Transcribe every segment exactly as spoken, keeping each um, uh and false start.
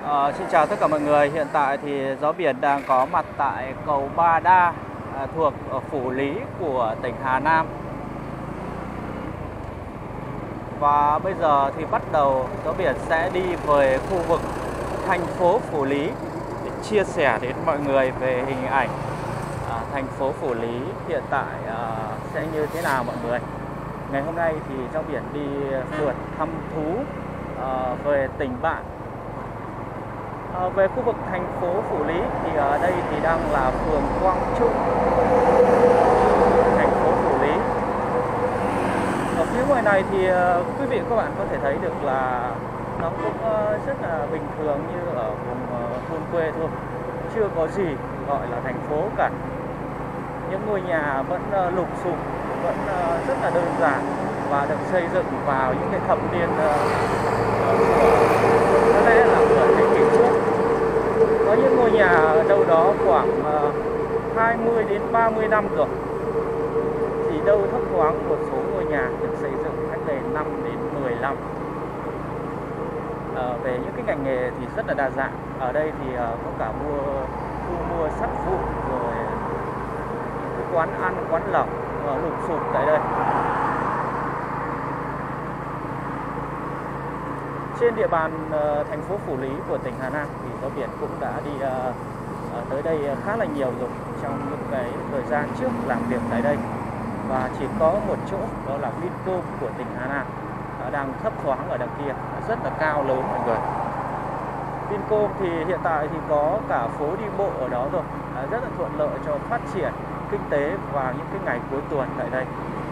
Ờ, xin chào tất cả mọi người. Hiện tại thì Gió Biển đang có mặt tại cầu Ba Đa à, thuộc ở Phủ Lý của tỉnh Hà Nam. Và bây giờ thì bắt đầu Gió Biển sẽ đi về khu vực thành phố Phủ Lý để chia sẻ đến mọi người về hình ảnh à, thành phố Phủ Lý hiện tại à, sẽ như thế nào mọi người. Ngày hôm nay thì Gió Biển đi phượt thăm thú à, về tỉnh bạn. À, về khu vực thành phố Phủ Lý thì ở đây thì đang là phường Quang Trung, thành phố Phủ Lý. Ở phía ngoài này thì uh, quý vị các bạn có thể thấy được là nó cũng uh, rất là bình thường như ở vùng uh, thôn quê thôi, chưa có gì gọi là thành phố cả. Những ngôi nhà vẫn uh, lụp xụp, vẫn uh, rất là đơn giản và được xây dựng vào những cái thập niên uh, của có lẽ là của thế kỷ trước. Có những ngôi nhà đâu đó khoảng uh, hai mươi đến ba mươi năm rồi. Thì đâu thấp thoáng một số ngôi nhà được xây dựng cách đây năm đến mười năm. À, về những cái ngành nghề thì rất là đa dạng. Ở đây thì uh, có cả mua thu mua sắt vụn, rồi cái quán ăn, quán lẩu uh, lụp xụp tại đây. Trên địa bàn uh, thành phố Phủ Lý của tỉnh Hà Nam thì Gió Biển cũng đã đi uh, uh, tới đây khá là nhiều rồi trong những cái thời gian trước làm việc tại đây. Và chỉ có một chỗ đó là Vincom của tỉnh Hà Nam đang thấp thoáng ở đằng kia, rất là cao lớn mọi người. Vincom thì hiện tại thì có cả phố đi bộ ở đó rồi, rất là thuận lợi cho phát triển kinh tế vào những cái ngày cuối tuần tại đây.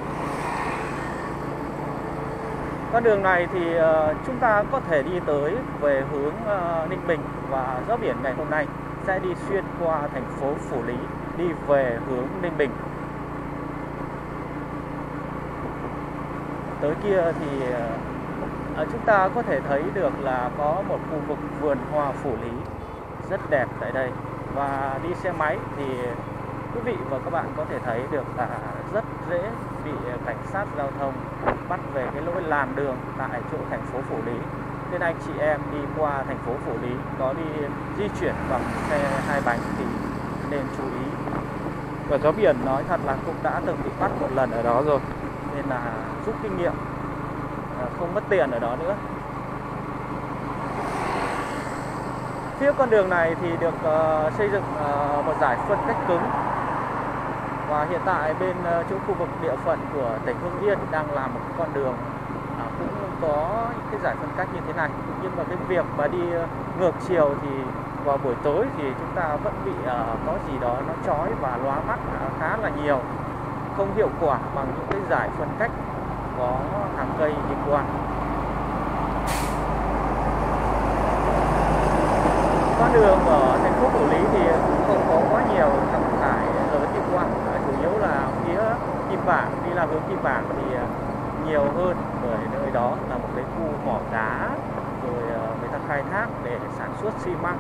Con đường này thì uh, chúng ta có thể đi tới về hướng uh, Ninh Bình, và Gió Biển ngày hôm nay sẽ đi xuyên qua thành phố Phủ Lý đi về hướng Ninh Bình. Tới kia thì uh, chúng ta có thể thấy được là có một khu vực vườn hoa Phủ Lý rất đẹp tại đây. Và đi xe máy thì quý vị và các bạn có thể thấy được là rất dễ bị cảnh sát giao thông bắt về cái lỗi làn đường tại chỗ thành phố Phủ Lý. Nên anh chị em đi qua thành phố Phủ Lý có đi di chuyển bằng xe hai bánh thì nên chú ý. Và Gió Biển nói thật là cũng đã từng bị bắt một lần ở đó rồi, nên là rút kinh nghiệm, không mất tiền ở đó nữa. Phía con đường này thì được uh, xây dựng uh, một dải phân cách cứng. Và hiện tại bên uh, chỗ khu vực địa phận của tỉnh Hưng Yên đang làm một con đường uh, cũng có những cái dải phân cách như thế này. Nhưng mà cái việc mà đi uh, ngược chiều thì vào buổi tối thì chúng ta vẫn bị uh, có gì đó nó chói và lóa mắt uh, khá là nhiều, không hiệu quả bằng những cái dải phân cách có hàng cây đi qua. Con đường ở thành phố Phủ Lý thì cũng không có quá nhiều trọng tải lớn đi qua, chủ yếu là phía Kim Bảng, đi làm hướng Kim Bảng thì nhiều hơn, bởi nơi đó là một cái khu mỏ đá, rồi người ta khai thác để sản xuất xi măng.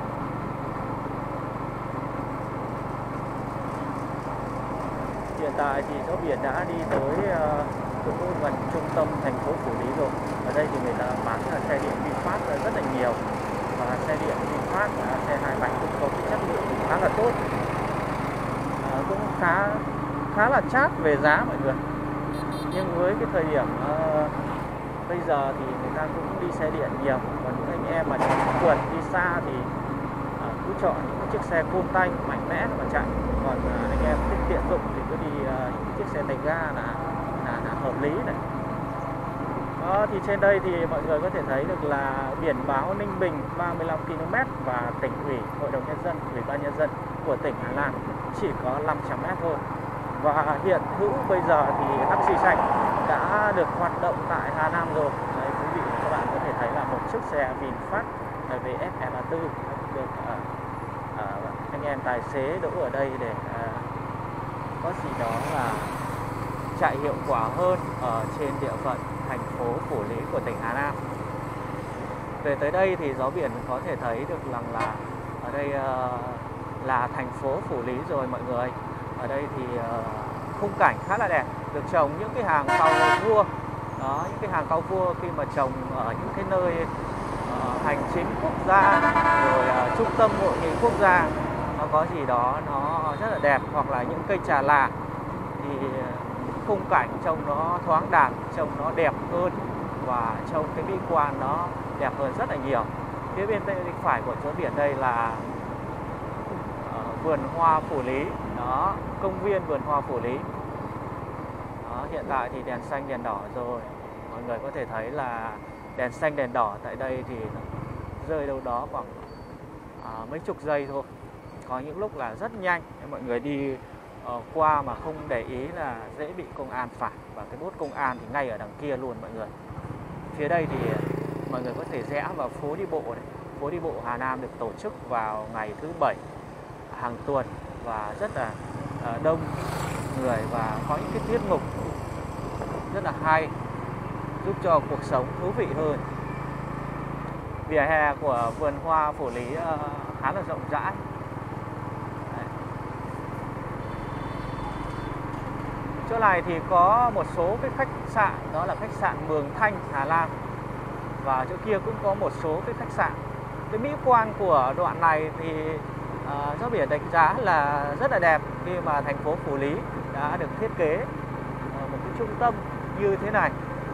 Hiện tại thì Gió Biển đã đi tới uh, cũng gần trung tâm thành phố Phủ Lý rồi. Ở đây thì người ta bán là xe điện VinFast rất là nhiều, và xe điện VinFast là xe hai bánh cũng có cái chất lượng khá là tốt, à, cũng khá khá là chát về giá mọi người. Nhưng với cái thời điểm uh, bây giờ thì người ta cũng đi xe điện nhiều, còn những anh em mà đi phượt đi xa thì uh, cứ chọn những chiếc xe côn tay mạnh mẽ mà chạy. Còn uh, anh em thích tiện dụng thì cứ đi uh, những chiếc xe tay ga là là, là hợp lý này. Đó, thì trên đây thì mọi người có thể thấy được là biển báo Ninh Bình ba mươi lăm ki lô mét và tỉnh ủy, hội đồng nhân dân, ủy ban nhân dân của tỉnh Hà Nam chỉ có năm trăm mét thôi. Và hiện hữu bây giờ thì taxi xanh đã được hoạt động tại Hà Nam rồi. Đấy, quý vị và các bạn có thể thấy là một chiếc xe VinFast vê ép e ba mươi tư được uh, uh, anh em tài xế đỗ ở đây để uh, có gì đó là chạy hiệu quả hơn ở trên địa phận thành phố Phủ Lý của tỉnh Hà Nam. Về tới đây thì Gió Biển có thể thấy được rằng là ở đây uh, là thành phố Phủ Lý rồi mọi người. Ở đây thì uh, khung cảnh khá là đẹp, được trồng những cái hàng cau vua. Đó, những cái hàng cau vua khi mà trồng ở những cái nơi uh, hành chính quốc gia, rồi uh, trung tâm hội nghị quốc gia, nó có gì đó nó rất là đẹp, hoặc là những cây trà là thì khung cảnh trông nó thoáng đạt, trông nó đẹp hơn và trông cái mỹ quan nó đẹp hơn rất là nhiều. Phía bên tay phải của chỗ biển đây là uh, vườn hoa Phủ Lý, đó, công viên vườn hoa Phủ Lý. Đó, hiện tại thì đèn xanh đèn đỏ rồi, mọi người có thể thấy là đèn xanh đèn đỏ tại đây thì rơi đâu đó khoảng à, mấy chục giây thôi. Có những lúc là rất nhanh, mọi người đi uh, qua mà không để ý là dễ bị công an phạt, và cái bốt công an thì ngay ở đằng kia luôn mọi người. Phía đây thì mọi người có thể rẽ vào phố đi bộ này. Phố đi bộ Hà Nam được tổ chức vào ngày thứ bảy hàng tuần và rất là uh, đông người, và có những cái tiết mục rất là hay, giúp cho cuộc sống thú vị hơn. Vỉa hè của vườn hoa Phủ Lý uh, khá là rộng rãi. Đấy. Chỗ này thì có một số cái khách sạn, đó là khách sạn Mường Thanh, Hà Nam. Và chỗ kia cũng có một số cái khách sạn. Cái mỹ quan của đoạn này thì uh, Gió Biển đánh giá là rất là đẹp, khi mà thành phố Phủ Lý đã được thiết kế uh, một cái trung tâm như thế này.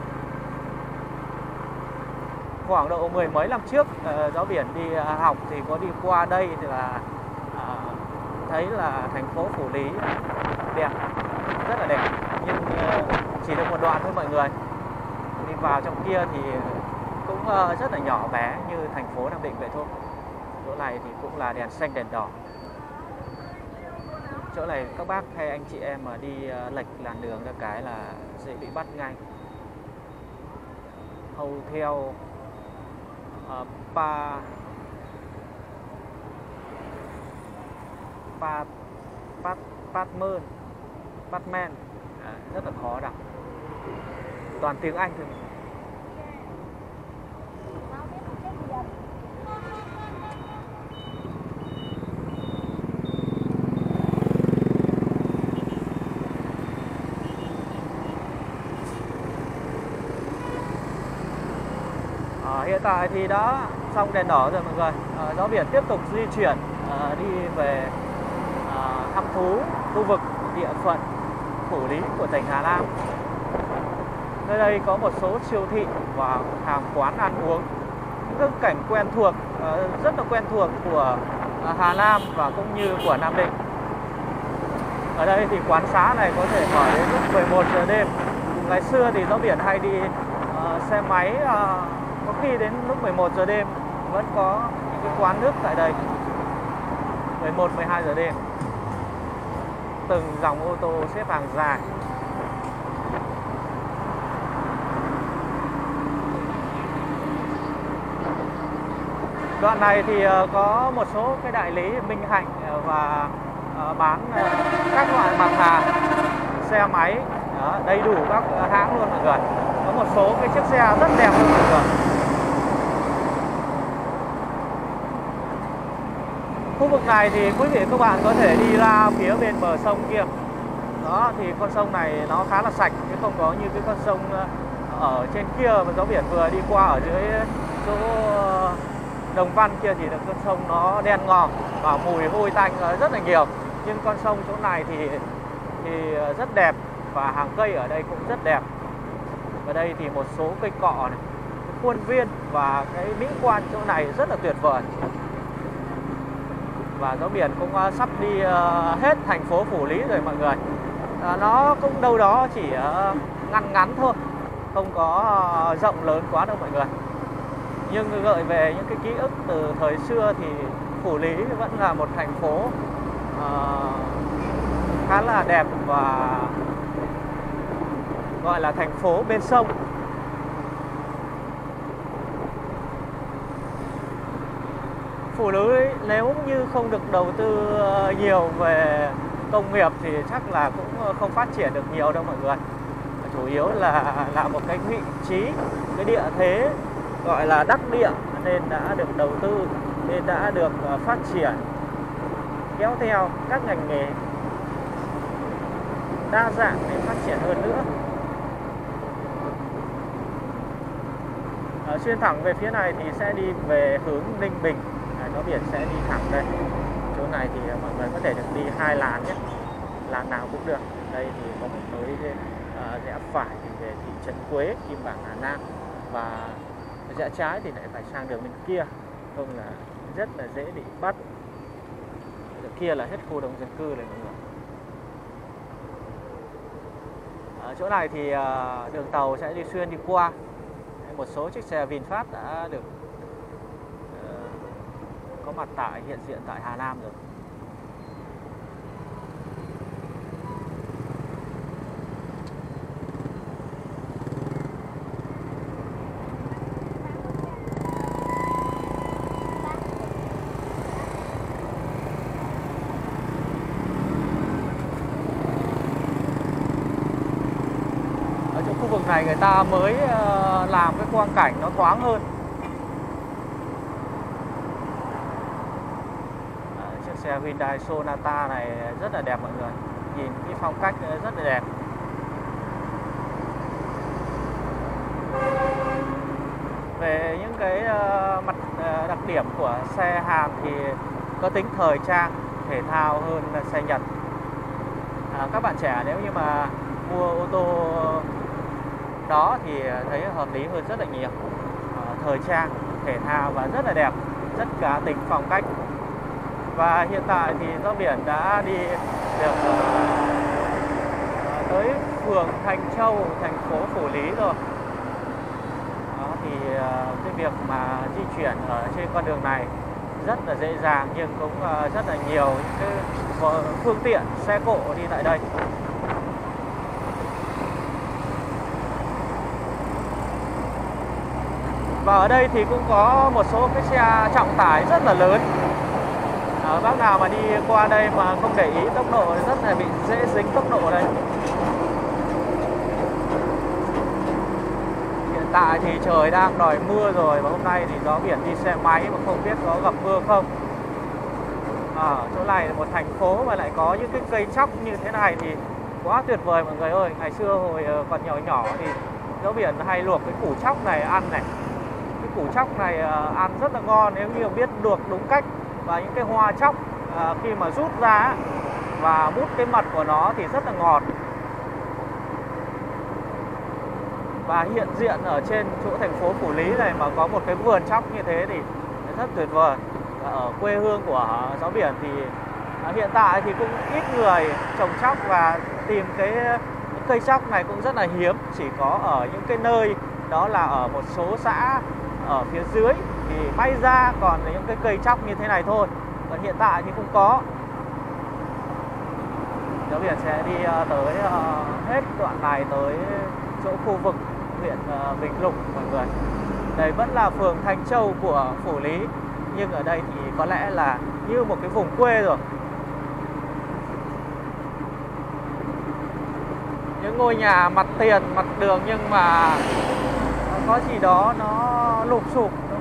Khoảng độ mười mấy năm trước, uh, Gió Biển đi uh, học thì có đi qua đây thì là uh, thấy là thành phố Phủ Lý đẹp, rất là đẹp. Nhưng uh, chỉ được một đoạn thôi mọi người. Đi vào trong kia thì cũng uh, rất là nhỏ bé như thành phố Nam Định vậy thôi. Chỗ này thì cũng là đèn xanh đèn đỏ. Chỗ này các bác hay anh chị em mà đi uh, lệch làn đường ra cái là dễ bị bắt ngay. Hotel uh, Pa Pa Pat Patman Patman à, rất là khó đọc, toàn tiếng Anh thôi. Hiện tại thì đã xong đèn đỏ rồi mọi người. À, Gió Biển tiếp tục di chuyển à, đi về à, thăm thú khu vực địa phận Phủ Lý của tỉnh Hà Nam. Nơi đây có một số siêu thị và hàng quán ăn uống, những cảnh quen thuộc, à, rất là quen thuộc của à, Hà Nam và cũng như của Nam Định. Ở đây thì quán xá này có thể mở đến lúc mười một giờ đêm. Ngày xưa thì Gió Biển hay đi uh, xe máy, uh, có khi đến lúc mười một giờ đêm vẫn có những cái quán nước tại đây. Mười một, mười hai giờ đêm, từng dòng ô tô xếp hàng dài. Đoạn này thì có một số cái đại lý Minh Hạnh và bán các loại mặt hàng xe máy. Đó, đầy đủ các hãng luôn mọi người. Có một số cái chiếc xe rất đẹp luôn mọi người. Khu vực này thì quý vị các bạn có thể đi ra phía bên bờ sông kia. Đó thì con sông này nó khá là sạch, chứ không có như cái con sông ở trên kia mà Gió Biển vừa đi qua ở dưới chỗ Đồng Văn kia thì con sông nó đen ngòm và mùi hôi tanh rất là nhiều. Nhưng con sông chỗ này thì thì rất đẹp, và hàng cây ở đây cũng rất đẹp. Ở đây thì một số cây cọ này, khuôn viên và cái mỹ quan chỗ này rất là tuyệt vời. Và Gió Biển cũng uh, sắp đi uh, hết thành phố Phủ Lý rồi mọi người. uh, Nó cũng đâu đó chỉ uh, ngắn ngắn thôi, không có uh, rộng lớn quá đâu mọi người. Nhưng gợi về những cái ký ức từ thời xưa thì Phủ Lý vẫn là một thành phố uh, khá là đẹp, và gọi là thành phố bên sông. Phủ Lý nếu như không được đầu tư nhiều về công nghiệp thì chắc là cũng không phát triển được nhiều đâu mọi người. Chủ yếu là là một cái vị trí, cái địa thế gọi là đắc địa nên đã được đầu tư, nên đã được phát triển, kéo theo các ngành nghề đa dạng để phát triển hơn nữa. À, xuyên thẳng về phía này thì sẽ đi về hướng Ninh Bình, à, gió biển sẽ đi thẳng đây. Chỗ này thì mọi người có thể được đi hai làn nhé, làn nào cũng được. Đây thì có một lối uh, rẽ phải thì về thị trấn Quế, Kim Bảng, Hà Nam, và rẽ trái thì lại phải sang đường bên kia, không là rất là dễ bị bắt. Đường kia là hết khu đông dân cư này mọi người. Ở chỗ này thì uh, đường tàu sẽ đi xuyên đi qua. Một số chiếc xe VinFast đã được uh, có mặt tại hiện diện tại Hà Nam rồi. Khu vực này người ta mới làm cái quang cảnh nó thoáng hơn. Chiếc xe Hyundai Sonata này rất là đẹp mọi người, nhìn cái phong cách rất là đẹp. Về những cái mặt đặc điểm của xe Hàn thì có tính thời trang, thể thao hơn xe Nhật. À, các bạn trẻ nếu như mà mua ô tô đó thì thấy hợp lý hơn rất là nhiều. À, thời trang, thể thao và rất là đẹp, rất cá tính phong cách. Và hiện tại thì gió biển đã đi được uh, tới phường Thanh Châu, thành phố Phủ Lý rồi. Đó, thì uh, cái việc mà di chuyển ở trên con đường này rất là dễ dàng, nhưng cũng uh, rất là nhiều những cái phương tiện xe cộ đi tại đây. Và ở đây thì cũng có một số cái xe trọng tải rất là lớn. À, bác nào mà đi qua đây mà không để ý tốc độ rất là bị dễ dính tốc độ đây. Hiện tại thì trời đang đòi mưa rồi, và hôm nay thì gió biển đi xe máy mà không biết có gặp mưa không. À, chỗ này là một thành phố mà lại có những cái cây chóc như thế này thì quá tuyệt vời mọi người ơi. Ngày xưa hồi còn nhỏ nhỏ thì gió biển hay luộc cái củ chóc này ăn này. Cái củ chóc này uh, ăn rất là ngon nếu như biết luộc đúng cách. Và những cái hoa chóc uh, khi mà rút ra và mút cái mật của nó thì rất là ngọt. Và hiện diện ở trên chỗ thành phố Phủ Lý này mà có một cái vườn chóc như thế thì rất tuyệt vời. Ở quê hương của gió biển thì uh, hiện tại thì cũng ít người trồng chóc, và tìm cái cây chóc này cũng rất là hiếm. Chỉ có ở những cái nơi đó là ở một số xã ở phía dưới thì may ra còn những cái cây chóc như thế này thôi, còn hiện tại thì không có. Gió biển sẽ đi tới hết đoạn này tới chỗ khu vực huyện Bình Lục mọi người. Đây vẫn là phường Thanh Châu của Phủ Lý, nhưng ở đây thì có lẽ là như một cái vùng quê rồi. Những ngôi nhà mặt tiền, mặt đường nhưng mà có gì đó nó lụp xụp,